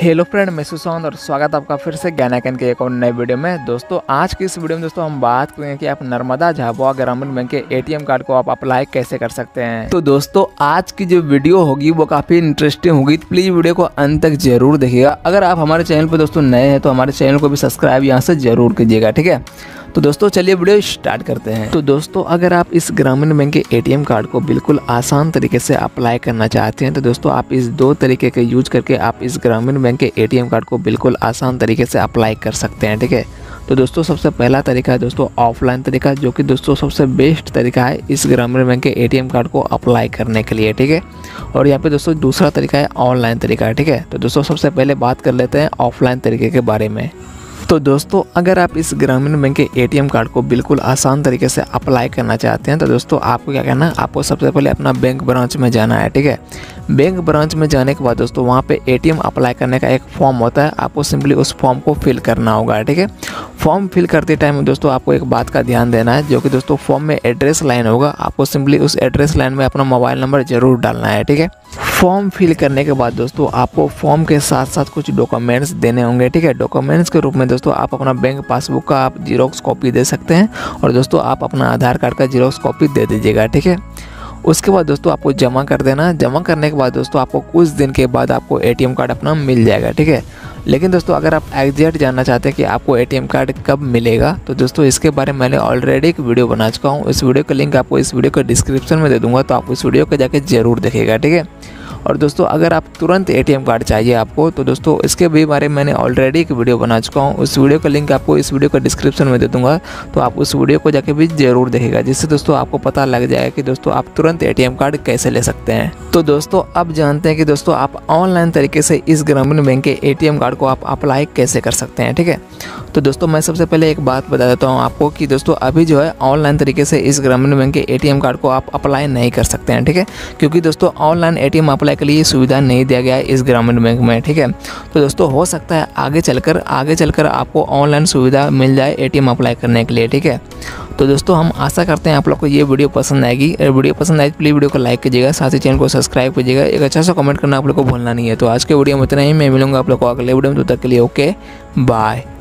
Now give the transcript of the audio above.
Hello friend, मैं सुशांत और स्वागत आपका फिर से ज्ञान आइकन के एक और नए वीडियो में। दोस्तों आज की इस वीडियो में दोस्तों हम बात करेंगे कि आप नर्मदा झाबुआ ग्रामीण बैंक के एटीएम कार्ड को आप अप्लाई कैसे कर सकते हैं। तो दोस्तों आज की जो वीडियो होगी वो काफ़ी इंटरेस्टिंग होगी, तो प्लीज़ वीडियो को अंत तक जरूर देखिएगा। अगर आप हमारे चैनल पर दोस्तों नए हैं तो हमारे चैनल को भी सब्सक्राइब यहाँ से जरूर कीजिएगा, ठीक है। तो दोस्तों चलिए वीडियो स्टार्ट करते हैं। तो दोस्तों अगर आप इस ग्रामीण बैंक के एटीएम कार्ड को बिल्कुल आसान तरीके से अप्लाई करना चाहते हैं तो दोस्तों आप इस दो तरीके के यूज करके आप इस ग्रामीण बैंक के एटीएम कार्ड को बिल्कुल आसान तरीके से अप्लाई कर सकते हैं, ठीक है। तो दोस्तों सबसे पहला तरीका है दोस्तों ऑफलाइन तरीका, जो कि दोस्तों सबसे बेस्ट तरीका है इस ग्रामीण बैंक के एटीएम कार्ड को अप्लाई करने के लिए, ठीक है। और यहाँ पे दोस्तों दूसरा तरीका है ऑनलाइन तरीका है, ठीक है। तो दोस्तों सबसे पहले बात कर लेते हैं ऑफलाइन तरीके के बारे में। तो दोस्तों अगर आप इस ग्रामीण बैंक के एटीएम कार्ड को बिल्कुल आसान तरीके से अप्लाई करना चाहते हैं तो दोस्तों आपको क्या करना है, आपको सबसे पहले अपना बैंक ब्रांच में जाना है, ठीक है। बैंक ब्रांच में जाने के बाद दोस्तों वहाँ पे एटीएम अप्लाई करने का एक फॉर्म होता है, आपको सिंपली उस फॉर्म को फिल करना होगा, ठीक है। फॉर्म फिल करते टाइम दोस्तों आपको एक बात का ध्यान देना है, जो कि दोस्तों फॉर्म में एड्रेस लाइन होगा, आपको सिंपली उस एड्रेस लाइन में अपना मोबाइल नंबर जरूर डालना है, ठीक है। फॉर्म फिल करने के बाद दोस्तों आपको फॉर्म के साथ साथ कुछ डॉक्यूमेंट्स देने होंगे, ठीक है। डॉक्यूमेंट्स के रूप में दोस्तों आप अपना बैंक पासबुक का आप जीरोक्स कॉपी दे सकते हैं और दोस्तों आप अपना आधार कार्ड का जीरोक्स कॉपी दे दीजिएगा, ठीक है। उसके बाद दोस्तों आपको जमा कर देना। जमा करने के बाद दोस्तों आपको कुछ दिन के बाद आपको एटीएम कार्ड अपना मिल जाएगा, ठीक है। लेकिन दोस्तों अगर आप एग्जैक्ट जानना चाहते हैं कि आपको एटीएम कार्ड कब मिलेगा तो दोस्तों इसके बारे में मैंने ऑलरेडी एक वीडियो बना चुका हूँ। इस वीडियो का लिंक आपको इस वीडियो के डिस्क्रिप्शन में दे दूँगा, तो आप इस वीडियो को जाके जरूर देखिएगा, ठीक है। और दोस्तों अगर आप तुरंत एटीएम कार्ड चाहिए आपको तो दोस्तों इसके भी बारे में मैंने ऑलरेडी एक वीडियो बना चुका हूँ। उस वीडियो का लिंक आपको इस वीडियो का डिस्क्रिप्शन में दे दूंगा, तो आप उस वीडियो को जाके भी जरूर देखिएगा, जिससे दोस्तों आपको पता लग जाएगा कि दोस्तों आप तुरंत एटीएम कार्ड कैसे ले सकते हैं। तो दोस्तों अब जानते हैं कि दोस्तों आप ऑनलाइन तरीके से इस ग्रामीण बैंक के एटीएम कार्ड को आप अप्लाई कैसे कर सकते हैं, ठीक है। तो दोस्तों मैं सबसे पहले एक बात बता देता हूँ आपको कि दोस्तों अभी जो है ऑनलाइन तरीके से इस ग्रामीण बैंक के एटीएम कार्ड को आप अप्लाई नहीं कर सकते हैं, ठीक है। क्योंकि दोस्तों ऑनलाइन एटीएम अप्लाई के लिए सुविधा नहीं दिया गया है इस ग्रामीण बैंक में, ठीक है। तो दोस्तों हो सकता है आगे चलकर आपको ऑनलाइन सुविधा मिल जाए एटीएम अप्लाई करने के लिए, ठीक है। तो दोस्तों हम आशा करते हैं आप लोग को ये वीडियो पसंद आएगी। अगर वीडियो पसंद आए प्लीज़ वीडियो को लाइक कीजिएगा, साथ ही चैनल को सब्सक्राइब कीजिएगा, एक अच्छा सा कमेंट करना आप लोग को भूलना नहीं है। तो आज के वीडियो में इतना ही, मैं मिलूंगा आप लोग को अगले वीडियो में, तब तक के लिए ओके बाय।